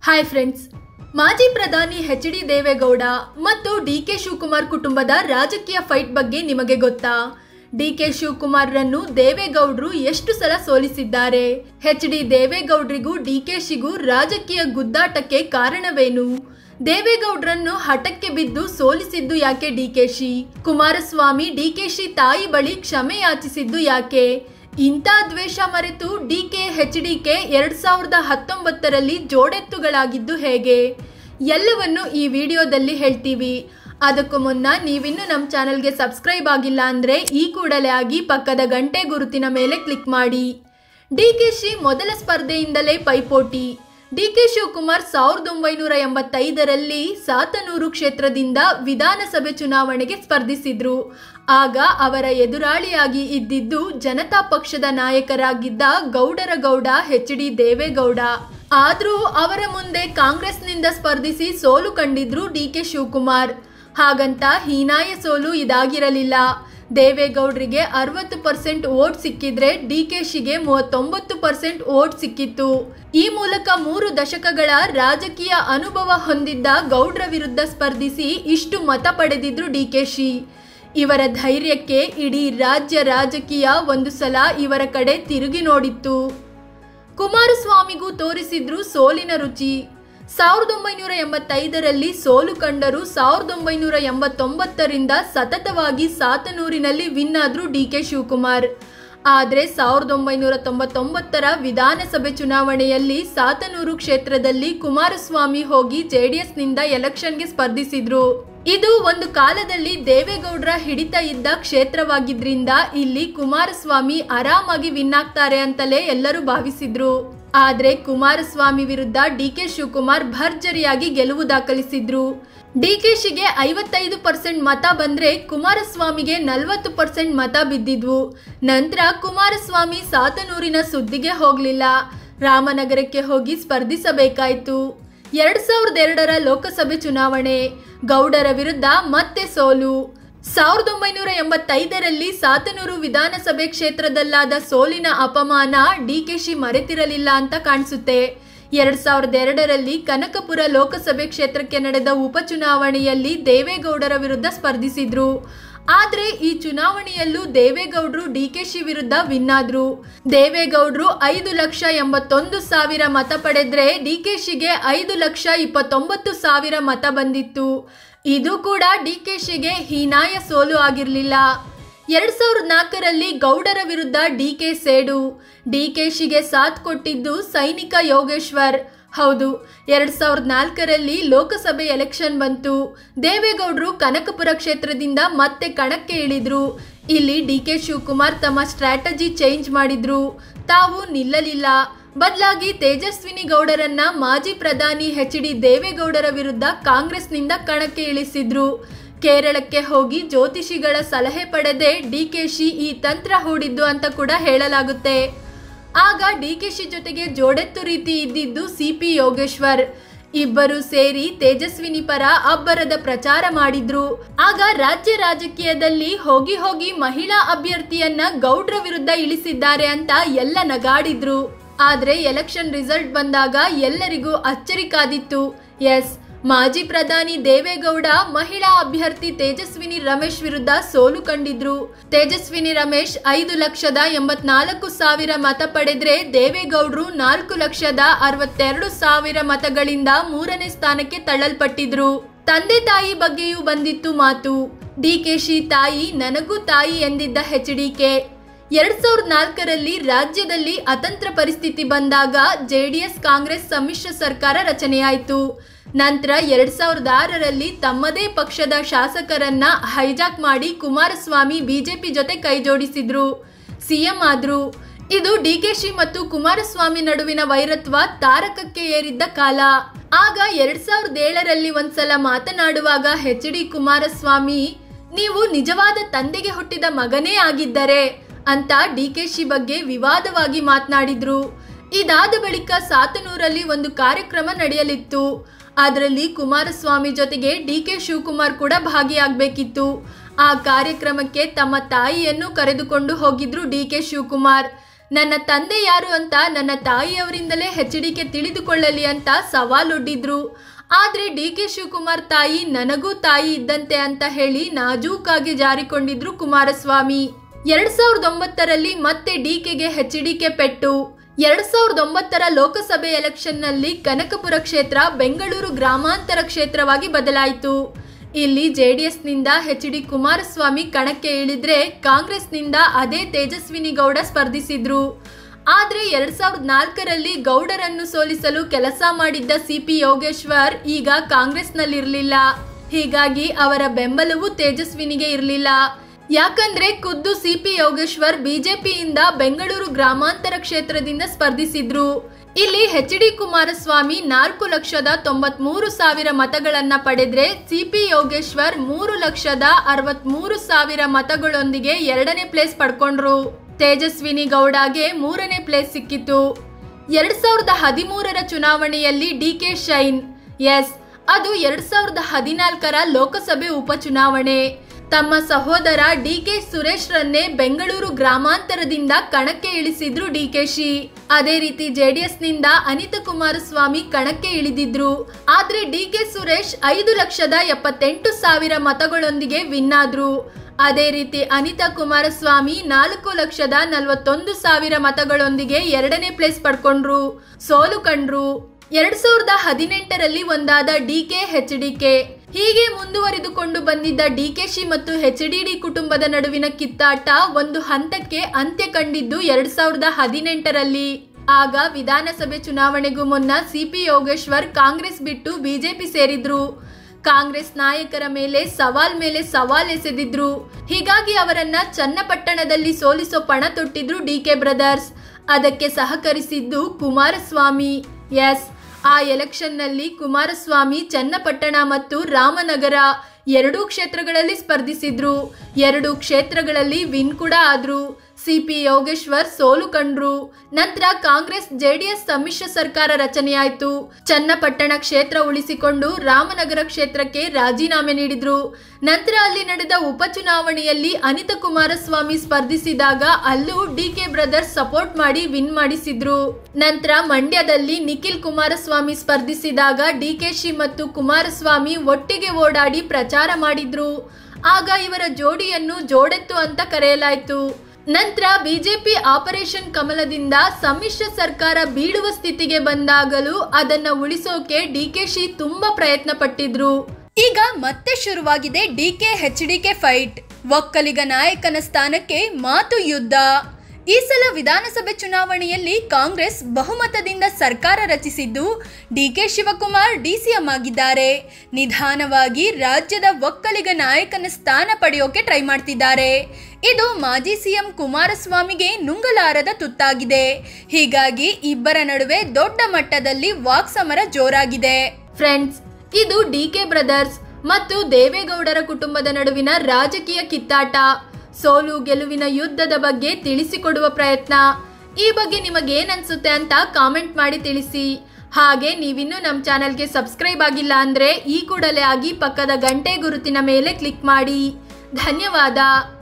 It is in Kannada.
ಹಾಯ್ ಫ್ರೆಂಡ್ಸ್, ಮಾಜಿ ಪ್ರಧಾನಿ ಎಚ್.ಡಿ. ದೇವೇಗೌಡ ಮತ್ತು ಡಿ.ಕೆ. ಶಿವಕುಮಾರ್ ಕುಟುಂಬದ ರಾಜಕೀಯ ಫೈಟ್ ಬಗ್ಗೆ ನಿಮಗೆ ಗೊತ್ತಾ? ಡಿ.ಕೆ. ಶಿವಕುಮಾರ್ರನ್ನು ದೇವೇಗೌಡರು ಎಷ್ಟು ಸಲ ಸೋಲಿಸಿದ್ದಾರೆ? ಎಚ್.ಡಿ. ದೇವೇಗೌಡರಿಗೂ ಡಿ.ಕೆ.ಶಿಗೂ ರಾಜಕೀಯ ಗುದ್ದಾಟಕ್ಕೆ ಕಾರಣವೇನು? ದೇವೇಗೌಡರನ್ನು ಹಠಕ್ಕೆ ಬಿದ್ದು ಸೋಲಿಸಿದ್ದು ಯಾಕೆ ಡಿ.ಕೆ.ಶಿ? ಕುಮಾರಸ್ವಾಮಿ ಡಿ.ಕೆ.ಶಿ ತಾಯಿ ಬಳಿ ಕ್ಷಮೆ ಯಾಚಿಸಿದ್ದು ಯಾಕೆ? ಇಂಥ ದ್ವೇಷ ಮರೆತು ಡಿ.ಕೆ. ಎಚ್.ಡಿ.ಕೆ 2019ರಲ್ಲಿ ಜೋಡೆತ್ತುಗಳಾಗಿದ್ದು ಹೇಗೆ? ಎಲ್ಲವನ್ನು ಈ ವಿಡಿಯೋದಲ್ಲಿ ಹೇಳ್ತೀವಿ. ಅದಕ್ಕೂ ಮುನ್ನ ನೀವಿನ್ನೂ ನಮ್ಮ ಚಾನಲ್ಗೆ ಸಬ್ಸ್ಕ್ರೈಬ್ ಆಗಿಲ್ಲ ಅಂದರೆ ಈ ಕೂಡಲೇ ಆಗಿ ಪಕ್ಕದ ಗಂಟೆ ಗುರುತಿನ ಮೇಲೆ ಕ್ಲಿಕ್ ಮಾಡಿ. ಡಿ.ಕೆ.ಶಿ ಮೊದಲ ಸ್ಪರ್ಧೆಯಿಂದಲೇ ಪೈಪೋಟಿ. ಡಿ.ಕೆ. ಶಿವಕುಮಾರ್ 1985ರಲ್ಲಿ ಸಾತನೂರು ಕ್ಷೇತ್ರದಿಂದ ವಿಧಾನಸಭೆ ಚುನಾವಣೆಗೆ ಸ್ಪರ್ಧಿಸಿದ್ರು. ಆಗ ಅವರ ಎದುರಾಳಿಯಾಗಿ ಇದ್ದಿದ್ದು ಜನತಾ ಪಕ್ಷದ ನಾಯಕರಾಗಿದ್ದ ಗೌಡರ ಗೌಡ ಎಚ್.ಡಿ. ದೇವೇಗೌಡ. ಆದರೂ ಅವರ ಮುಂದೆ ಕಾಂಗ್ರೆಸ್ನಿಂದ ಸ್ಪರ್ಧಿಸಿ ಸೋಲು ಕಂಡಿದ್ರು ಡಿ.ಕೆ. ಶಿವಕುಮಾರ್. ಹಾಗಂತ ಹೀನಾಯ ಸೋಲು ಇದಾಗಿರಲಿಲ್ಲ. ದೇವೇಗೌಡರಿಗೆ 60% ವೋಟ್ ಸಿಕ್ಕಿದ್ರೆ ಡಿ.ಕೆ.ಶಿಗೆ 39% ವೋಟ್ ಸಿಕ್ಕಿತ್ತು. ಈ ಮೂಲಕ 3 ದಶಕಗಳ ರಾಜಕೀಯ ಅನುಭವ ಹೊಂದಿದ್ದ ಗೌಡ್ರ ವಿರುದ್ಧ ಸ್ಪರ್ಧಿಸಿ ಇಷ್ಟು ಮತ ಪಡೆದಿದ್ರು ಡಿ.ಕೆ.ಶಿ. ಇವರ ಧೈರ್ಯಕ್ಕೆ ಇಡೀ ರಾಜ್ಯ ರಾಜಕೀಯ ಒಂದು ಸಲ ಇವರ ಕಡೆ ತಿರುಗಿ ನೋಡಿತ್ತು. ಕುಮಾರಸ್ವಾಮಿಗೂ ತೋರಿಸಿದ್ರು ಸೋಲಿನ ರುಚಿ. 1985ರಲ್ಲಿ ಸೋಲು ಕಂಡರೂ 1989ರಿಂದ ಸತತವಾಗಿ ಸಾತನೂರಿನಲ್ಲಿ ವಿನ್ ಆದ್ರು ಡಿ.ಕೆ. ಶಿವಕುಮಾರ್. ಆದರೆ 1999ರ ವಿಧಾನಸಭೆ ಚುನಾವಣೆಯಲ್ಲಿ ಸಾತನೂರು ಕ್ಷೇತ್ರದಲ್ಲಿ ಕುಮಾರಸ್ವಾಮಿ ಹೋಗಿ ಜೆಡಿಎಸ್ನಿಂದ ಎಲೆಕ್ಷನ್ಗೆ ಸ್ಪರ್ಧಿಸಿದ್ರು. ಇದು ಒಂದು ಕಾಲದಲ್ಲಿ ದೇವೇಗೌಡರ ಹಿಡಿತ ಇದ್ದ ಕ್ಷೇತ್ರವಾಗಿದ್ರಿಂದ ಇಲ್ಲಿ ಕುಮಾರಸ್ವಾಮಿ ಆರಾಮಾಗಿ ವಿನ್ ಆಗ್ತಾರೆ ಅಂತಲೇ ಎಲ್ಲರೂ ಭಾವಿಸಿದ್ರು. ಆದ್ರೆ ಕುಮಾರಸ್ವಾಮಿ ವಿರುದ್ಧ ಡಿ.ಕೆ. ಶಿವಕುಮಾರ್ ಭರ್ಜರಿಯಾಗಿ ಗೆಲುವು ದಾಖಲಿಸಿದ್ರು. ಡಿ.ಕೆ.ಶಿಗೆ 55% ಮತ ಬಂದ್ರೆ ಕುಮಾರಸ್ವಾಮಿಗೆ 40% ಮತ ಬಿದ್ದಿದ್ವು. ನಂತರ ಕುಮಾರಸ್ವಾಮಿ ಸಾತನೂರಿನ ಸುದ್ದಿಗೆ ಹೋಗ್ಲಿಲ್ಲ. ರಾಮನಗರಕ್ಕೆ ಹೋಗಿ ಸ್ಪರ್ಧಿಸಬೇಕಾಯಿತು. 2002ರ ಲೋಕಸಭೆ ಚುನಾವಣೆ. ಗೌಡರ ವಿರುದ್ಧ ಮತ್ತೆ ಸೋಲು. 1985ರಲ್ಲಿ ಸಾತನೂರು ವಿಧಾನಸಭೆ ಕ್ಷೇತ್ರದಲ್ಲಾದ ಸೋಲಿನ ಅಪಮಾನ ಡಿ.ಕೆ.ಶಿ ಮರೆತಿರಲಿಲ್ಲ ಅಂತ ಕಾಣಿಸುತ್ತೆ. 2002ರಲ್ಲಿ ಕನಕಪುರ ಲೋಕಸಭೆ ಕ್ಷೇತ್ರಕ್ಕೆ ನಡೆದ ಉಪಚುನಾವಣೆಯಲ್ಲಿ ದೇವೇಗೌಡರ ವಿರುದ್ಧ ಸ್ಪರ್ಧಿಸಿದ್ರು. ಆದ್ರೆ ಈ ಚುನಾವಣೆಯಲ್ಲೂ ದೇವೇಗೌಡರು ಡಿ.ಕೆ.ಶಿ ವಿರುದ್ಧ ವಿನ್ ಆದ್ರು. ದೇವೇಗೌಡರು 5,81,000 ಮತ ಪಡೆದ್ರೆ ಡಿ.ಕೆ.ಶಿಗೆ 5,29,000 ಮತ ಬಂದಿತ್ತು. ಇದು ಕೂಡ ಡಿ.ಕೆ.ಶಿಗೆ ಹೀನಾಯ ಸೋಲು ಆಗಿರಲಿಲ್ಲ. 2004ರಲ್ಲಿ ಗೌಡರ ವಿರುದ್ಧ ಡಿ.ಕೆ. ಸೇಡು. ಡಿ.ಕೆ.ಶಿಗೆ ಸಾಥ್ ಕೊಟ್ಟಿದ್ದು ಸೈನಿಕ ಯೋಗೇಶ್ವರ್. ಹೌದು, 2004ರಲ್ಲಿ ಲೋಕಸಭೆ ಎಲೆಕ್ಷನ್ ಬಂತು. ದೇವೇಗೌಡರು ಕನಕಪುರ ಕ್ಷೇತ್ರದಿಂದ ಮತ್ತೆ ಕಣಕ್ಕೆ ಇಳಿದ್ರು. ಇಲ್ಲಿ ಡಿ.ಕೆ. ಶಿವಕುಮಾರ್ ತಮ್ಮ ಸ್ಟ್ರಾಟಜಿ ಚೇಂಜ್ ಮಾಡಿದ್ರು. ತಾವು ನಿಲ್ಲಲಿಲ್ಲ. ಬದಲಾಗಿ ತೇಜಸ್ವಿನಿ ಗೌಡರನ್ನ ಮಾಜಿ ಪ್ರಧಾನಿ ಎಚ್.ಡಿ. ದೇವೇಗೌಡರ ವಿರುದ್ಧ ಕಾಂಗ್ರೆಸ್ನಿಂದ ಕಣಕ್ಕೆ ಇಳಿಸಿದ್ರು. ಕೇರಳಕ್ಕೆ ಹೋಗಿ ಜ್ಯೋತಿಷಿಗಳ ಸಲಹೆ ಪಡೆದೇ ಡಿ.ಕೆ.ಶಿ ಈ ತಂತ್ರ ಹೂಡಿದ್ದು ಅಂತ ಕೂಡ ಹೇಳಲಾಗುತ್ತೆ. ಆಗ ಡಿ.ಕೆ.ಶಿ ಜೊತೆಗೆ ಜೋಡೆತ್ತು ರೀತಿ ಇದ್ದಿದ್ದು ಸಿ.ಪಿ. ಯೋಗೇಶ್ವರ್. ಇಬ್ಬರು ಸೇರಿ ತೇಜಸ್ವಿನಿ ಪರ ಅಬ್ಬರದ ಪ್ರಚಾರ ಮಾಡಿದ್ರು. ಆಗ ರಾಜ್ಯ ರಾಜಕೀಯದಲ್ಲಿ ಹೋಗಿ ಹೋಗಿ ಮಹಿಳಾ ಅಭ್ಯರ್ಥಿಯನ್ನ ಗೌಡ್ರ ವಿರುದ್ಧ ಇಳಿಸಿದ್ದಾರೆ ಅಂತ ಎಲ್ಲ ನಗಾಡಿದ್ರು. ಆದ್ರೆ ಎಲೆಕ್ಷನ್ ರಿಸಲ್ಟ್ ಬಂದಾಗ ಎಲ್ಲರಿಗೂ ಅಚ್ಚರಿ ಕಾದಿತ್ತು. ಎಸ್, ಮಾಜಿ ಪ್ರಧಾನಿ ದೇವೇಗೌಡ ಮಹಿಳಾ ಅಭ್ಯರ್ಥಿ ತೇಜಸ್ವಿನಿ ರಮೇಶ್ ವಿರುದ್ಧ ಸೋಲು ಕಂಡಿದ್ರು. ತೇಜಸ್ವಿನಿ ರಮೇಶ್ 5,84,000 ಮತ ಪಡೆದ್ರೆ ದೇವೇಗೌಡರು 4,62,000 ಮತಗಳಿಂದ 3ನೇ ಸ್ಥಾನಕ್ಕೆ ತಳ್ಳಲ್ಪಟ್ಟಿದ್ರು. ತಂದೆ ತಾಯಿ ಬಗ್ಗೆಯೂ ಬಂದಿತ್ತು ಮಾತು. ಡಿ.ಕೆ.ಶಿ ತಾಯಿ ನನಗೂ ತಾಯಿ ಎಂದಿದ್ದ ಎಚ್.ಡಿ.ಕೆ. 2004ರಲ್ಲಿ ರಾಜ್ಯದಲ್ಲಿ ಅತಂತ್ರ ಪರಿಸ್ಥಿತಿ ಬಂದಾಗ ಜೆಡಿಎಸ್ ಕಾಂಗ್ರೆಸ್ ಸಮ್ಮಿಶ್ರ ಸರ್ಕಾರ ರಚನೆಯಾಯಿತು. ನಂತರ 2006ರಲ್ಲಿ ತಮ್ಮದೇ ಪಕ್ಷದ ಶಾಸಕರನ್ನ ಹೈಜಾಕ್ ಮಾಡಿ ಕುಮಾರಸ್ವಾಮಿ ಬಿಜೆಪಿ ಜೊತೆ ಕೈಜೋಡಿಸಿದ್ರು. ಸಿಎಂ ಆದ್ರು. ಇದು ಡಿ.ಕೆ.ಶಿ ಮತ್ತು ಕುಮಾರಸ್ವಾಮಿ ನಡುವಿನ ವೈರತ್ವ ತಾರಕಕ್ಕೆ ಏರಿದ್ದ ಕಾಲ. ಆಗ 2007ರಲ್ಲಿ ಒಂದ್ಸಲ ಮಾತನಾಡುವಾಗ ಎಚ್.ಡಿ. ಕುಮಾರಸ್ವಾಮಿ, ನೀವು ನಿಜವಾದ ತಂದೆಗೆ ಹುಟ್ಟಿದ ಮಗನೇ ಆಗಿದ್ದರೆ ಅಂತ ಡಿ.ಕೆ.ಶಿ ಬಗ್ಗೆ ವಿವಾದವಾಗಿ ಮಾತನಾಡಿದ್ರು. ಇದಾದ ಬಳಿಕ ಸಾತನೂರಲ್ಲಿ ಒಂದು ಕಾರ್ಯಕ್ರಮ ನಡೆಯಲಿತ್ತು. ಅದರಲ್ಲಿ ಕುಮಾರಸ್ವಾಮಿ ಜೊತೆಗೆ ಡಿ.ಕೆ. ಶಿವಕುಮಾರ್ ಕೂಡ ಭಾಗಿಯಾಗಬೇಕಿತ್ತು. ಆ ಕಾರ್ಯಕ್ರಮಕ್ಕೆ ತಮ್ಮ ತಾಯಿಯನ್ನು ಕರೆದುಕೊಂಡು ಹೋಗಿದ್ರು ಡಿ.ಕೆ. ಶಿವಕುಮಾರ್. ನನ್ನ ತಂದೆ ಯಾರು ಅಂತ ನನ್ನ ತಾಯಿಯವರಿಂದಲೇ ಎಚ್ಡಿಕೆ ತಿಳಿದುಕೊಳ್ಳಲಿ ಅಂತ ಸವಾಲೊಡ್ಡಿದ್ರು. ಆದ್ರೆ ಡಿಕೆ ಶಿವಕುಮಾರ್ ತಾಯಿ ನನಗೂ ತಾಯಿ ಇದ್ದಂತೆ ಅಂತ ಹೇಳಿ ನಾಜೂಕಾಗಿ ಜಾರಿಕೊಂಡಿದ್ರು ಕುಮಾರಸ್ವಾಮಿ. 2009ರಲ್ಲಿ ಮತ್ತೆ ಡಿಕೆಗೆ ಎಚ್ಡಿಕೆ ಪೆಟ್ಟು. 2009ರ ಲೋಕಸಭೆ ಎಲೆಕ್ಷನ್ ನಲ್ಲಿ ಕನಕಪುರ ಕ್ಷೇತ್ರ ಬೆಂಗಳೂರು ಗ್ರಾಮಾಂತರ ಕ್ಷೇತ್ರವಾಗಿ ಬದಲಾಯಿತು. ಇಲ್ಲಿ ಜೆಡಿಎಸ್ನಿಂದ ಎಚ್.ಡಿ. ಕುಮಾರಸ್ವಾಮಿ ಕಣಕ್ಕೆ ಇಳಿದ್ರೆ ಕಾಂಗ್ರೆಸ್ನಿಂದ ಅದೇ ತೇಜಸ್ವಿನಿ ಗೌಡ ಸ್ಪರ್ಧಿಸಿದ್ರು. ಆದ್ರೆ 2004ರಲ್ಲಿ ಗೌಡರನ್ನು ಸೋಲಿಸಲು ಕೆಲಸ ಮಾಡಿದ್ದ ಸಿ.ಪಿ. ಯೋಗೇಶ್ವರ್ ಈಗ ಕಾಂಗ್ರೆಸ್ನಲ್ಲಿರಲಿಲ್ಲ. ಹೀಗಾಗಿ ಅವರ ಬೆಂಬಲವೂ ತೇಜಸ್ವಿನಿಗೆ ಇರಲಿಲ್ಲ. ಯಾಕಂದ್ರೆ ಖುದ್ದು ಸಿ.ಪಿ. ಯೋಗೇಶ್ವರ್ ಬಿಜೆಪಿಯಿಂದ ಬೆಂಗಳೂರು ಗ್ರಾಮಾಂತರ ಕ್ಷೇತ್ರದಿಂದ ಸ್ಪರ್ಧಿಸಿದ್ರು. ಇಲ್ಲಿ ಎಚ್.ಡಿ. ಕುಮಾರಸ್ವಾಮಿ 4,93,000 ಮತಗಳನ್ನ ಪಡೆದ್ರೆ ಸಿ.ಪಿ. ಯೋಗೇಶ್ವರ್ 3,63,000 ಮತಗಳೊಂದಿಗೆ 2ನೇ ಪ್ಲೇಸ್ ಪಡ್ಕೊಂಡ್ರು. ತೇಜಸ್ವಿನಿ ಗೌಡಗೆ 3ನೇ ಪ್ಲೇಸ್ ಸಿಕ್ಕಿತು. 2013ರ ಚುನಾವಣೆಯಲ್ಲಿ ಡಿಕೆ ಶೈನ್. ಎಸ್, ಅದು 2014ರ ಲೋಕಸಭೆ ಉಪಚುನಾವಣೆ. ತಮ್ಮ ಸಹೋದರ ಡಿಕೆ ಸುರೇಶ್ ರನ್ನೇ ಬೆಂಗಳೂರು ಗ್ರಾಮಾಂತರದಿಂದ ಕಣಕ್ಕೆ ಇಳಿಸಿದ್ರು ಡಿಕೆಶಿ. ಅದೇ ರೀತಿ ಜೆಡಿಎಸ್ನಿಂದ ಅನಿತಾ ಕುಮಾರಸ್ವಾಮಿ ಕಣಕ್ಕೆ ಇಳಿದಿದ್ರು. ಆದ್ರೆ ಡಿಕೆ ಸುರೇಶ್ 5,78,000 ಮತಗಳೊಂದಿಗೆ ವಿನ್ ಆದ್ರು. ಅದೇ ರೀತಿ ಅನಿತಾ ಕುಮಾರಸ್ವಾಮಿ 4,41,000 ಮತಗಳೊಂದಿಗೆ 2ನೇ ಪ್ಲೇಸ್ ಪಡ್ಕೊಂಡ್ರು, ಸೋಲು ಕಂಡ್ರು. 2018ರಲ್ಲಿ ಒಂದಾದ ಡಿಕೆ ಎಚ್.ಡಿಕೆ. ಹೀಗೆ ಮುಂದುವರಿದುಕೊಂಡು ಬಂದಿದ್ದ ಡಿಕೆಶಿ ಮತ್ತು ಎಚ್.ಡಿ.ಡಿ ಕುಟುಂಬದ ನಡುವಿನ ಕಿತ್ತಾಟ ಒಂದು ಹಂತಕ್ಕೆ ಅಂತ್ಯ ಕಂಡಿದ್ದು 2018ರಲ್ಲಿ. ಆಗ ವಿಧಾನಸಭೆ ಚುನಾವಣೆಗೂ ಮುನ್ನ ಸಿ.ಪಿ. ಯೋಗೇಶ್ವರ್ ಕಾಂಗ್ರೆಸ್ ಬಿಟ್ಟು ಬಿಜೆಪಿ ಸೇರಿದ್ರು. ಕಾಂಗ್ರೆಸ್ ನಾಯಕರ ಮೇಲೆ ಸವಾಲ್ ಎಸೆದಿದ್ರು. ಹೀಗಾಗಿ ಅವರನ್ನ ಚನ್ನಪಟ್ಟಣದಲ್ಲಿ ಸೋಲಿಸೋ ಪಣ ತೊಟ್ಟಿದ್ರು ಡಿಕೆ ಬ್ರದರ್ಸ್. ಅದಕ್ಕೆ ಸಹಕರಿಸಿದ್ದು ಕುಮಾರಸ್ವಾಮಿ. ಎಸ್, ಆ ಎಲೆಕ್ಷನ್ನಲ್ಲಿ ಕುಮಾರಸ್ವಾಮಿ ಚನ್ನಪಟ್ಟಣ ಮತ್ತು ರಾಮನಗರ 2 ಕ್ಷೇತ್ರಗಳಲ್ಲಿ ಸ್ಪರ್ಧಿಸಿದ್ರು. 2 ಕ್ಷೇತ್ರಗಳಲ್ಲಿ ವಿನ್ ಕೂಡ ಆದ್ರು. ಸಿ.ಪಿ. ಯೋಗೇಶ್ವರ್ ಸೋಲು ಕಂಡ್ರು. ನಂತರ ಕಾಂಗ್ರೆಸ್ ಜೆಡಿಎಸ್ ಸಮ್ಮಿಶ್ರ ಸರ್ಕಾರ ರಚನೆಯಾಯಿತು. ಚನ್ನಪಟ್ಟಣ ಕ್ಷೇತ್ರ ಉಳಿಸಿಕೊಂಡು ರಾಮನಗರ ಕ್ಷೇತ್ರಕ್ಕೆ ರಾಜೀನಾಮೆ ನೀಡಿದ್ರು. ನಂತರ ಅಲ್ಲಿ ನಡೆದ ಉಪಚುನಾವಣೆಯಲ್ಲಿ ಅನಿತಾ ಕುಮಾರಸ್ವಾಮಿ ಸ್ಪರ್ಧಿಸಿದಾಗ ಅಲ್ಲೂ ಡಿಕೆ ಬ್ರದರ್ಸ್ ಸಪೋರ್ಟ್ ಮಾಡಿ ವಿನ್ ಮಾಡಿಸಿದ್ರು. ನಂತರ ಮಂಡ್ಯದಲ್ಲಿ ನಿಖಿಲ್ ಕುಮಾರಸ್ವಾಮಿ ಸ್ಪರ್ಧಿಸಿದಾಗ ಡಿಕೆಶಿ ಮತ್ತು ಕುಮಾರಸ್ವಾಮಿ ಒಟ್ಟಿಗೆ ಓಡಾಡಿ ಪ್ರಚಾರ ಮಾಡಿದ್ರು. ಆಗ ಇವರ ಜೋಡಿಯನ್ನು ಜೋಡೆತ್ತು ಅಂತ ಕರೆಯಲಾಯಿತು. ನಂತರ ಬಿಜೆಪಿ ಆಪರೇಷನ್ ಕಮಲದಿಂದ ಸಮ್ಮಿಶ್ರ ಸರ್ಕಾರ ಬೀಳುವ ಸ್ಥಿತಿಗೆ ಬಂದಾಗಲೂ ಅದನ್ನ ಉಳಿಸೋಕೆ ಡಿಕೆಶಿ ತುಂಬಾ ಪ್ರಯತ್ನ ಪಟ್ಟಿದ್ರು. ಈಗ ಮತ್ತೆ ಶುರುವಾಗಿದೆ ಡಿಕೆ ಎಚ್.ಡಿಕೆ ಫೈಟ್. ಒಕ್ಕಲಿಗ ನಾಯಕನ ಸ್ಥಾನಕ್ಕೆ ಮಾತು ಯುದ್ಧ. ಈ ಸಲ ವಿಧಾನಸಭೆ ಚುನಾವಣೆಯಲ್ಲಿ ಕಾಂಗ್ರೆಸ್ ಬಹುಮತದಿಂದ ಸರ್ಕಾರ ರಚಿಸಿದ್ದು ಡಿಕೆ ಶಿವಕುಮಾರ್ ಡಿಸಿಎಂ ಆಗಿದ್ದಾರೆ. ನಿಧಾನವಾಗಿ ರಾಜ್ಯದ ಒಕ್ಕಲಿಗ ನಾಯಕನ ಸ್ಥಾನ ಪಡೆಯೋಕೆ ಟ್ರೈ ಮಾಡ್ತಿದ್ದಾರೆ. ಇದು ಮಾಜಿ ಸಿಎಂ ಕುಮಾರಸ್ವಾಮಿಗೆ ನುಂಗಲಾರದ ತುತ್ತಾಗಿದೆ. ಹೀಗಾಗಿ ಇಬ್ಬರ ನಡುವೆ ದೊಡ್ಡ ಮಟ್ಟದಲ್ಲಿ ವಾಕ್ಸಮರ ಜೋರಾಗಿದೆ. ಫ್ರೆಂಡ್ಸ್, ಇದು ಡಿಕೆ ಬ್ರದರ್ಸ್ ಮತ್ತು ದೇವೇಗೌಡರ ಕುಟುಂಬದ ನಡುವಿನ ರಾಜಕೀಯ ಕಿತ್ತಾಟ, ಸೋಲು ಗೆಲುವಿನ ಯುದ್ಧದ ಬಗ್ಗೆ ತಿಳಿಸಿಕೊಡುವ ಪ್ರಯತ್ನ. ಈ ಬಗ್ಗೆ ನಿಮಗೇನನ್ಸುತ್ತೆ ಅಂತ ಕಾಮೆಂಟ್ ಮಾಡಿ ತಿಳಿಸಿ. ಹಾಗೆ ನೀವಿನ್ನೂ ನಮ್ಮ ಚಾನಲ್ಗೆ ಸಬ್ಸ್ಕ್ರೈಬ್ ಆಗಿಲ್ಲ ಅಂದ್ರೆ ಈ ಕೂಡಲೇ ಆಗಿ ಪಕ್ಕದ ಗಂಟೆ ಗುರುತಿನ ಮೇಲೆ ಕ್ಲಿಕ್ ಮಾಡಿ. ಧನ್ಯವಾದ.